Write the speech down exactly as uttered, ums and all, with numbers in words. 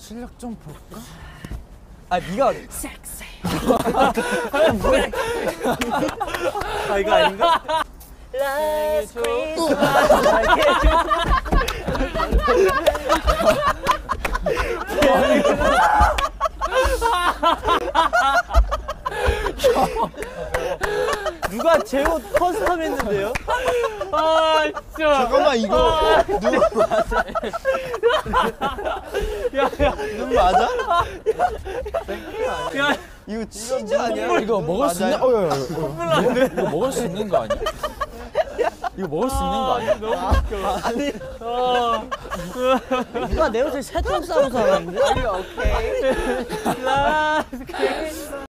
실력 좀 볼까? 아 네가 섹시. 뭐야? 아 이거 아닌가? Last Christmas. 누가 제 옷 커스텀 했는데요? 아 진짜. 잠깐만 이거 눈 맞아? 야야. 눈 맞아? 야. 이거 진짜 아니야? 이거 먹을 수 있는? 어여 이거 먹을 수 있는 거 아니야? 이거 먹을 수 있는 거 아니야? 너무 웃겨. 아니 아. 누가 내 옷을 세통 싸고 사왔는데? 오케이. Last Christmas.